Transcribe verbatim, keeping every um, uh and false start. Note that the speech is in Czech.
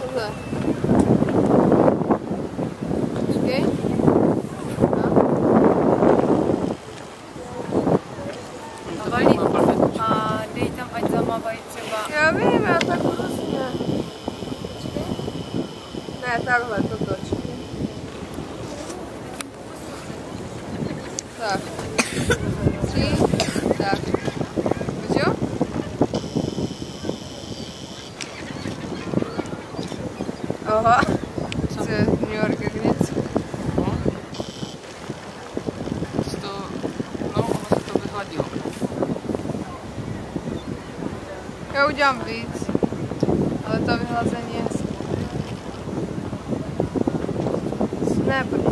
Takhle. Počkej. A dej tam, ať zamávají třeba. Já vím, já tak prostě. Počkej. Ne, takhle, to toč. Tak. Tři. Tak. Víš jo? Aha. Це Нью-Йорк граница. Что, ну, ono se to vyhladilo. Já udělám víc, ale to vyhlazení je... Ne, protože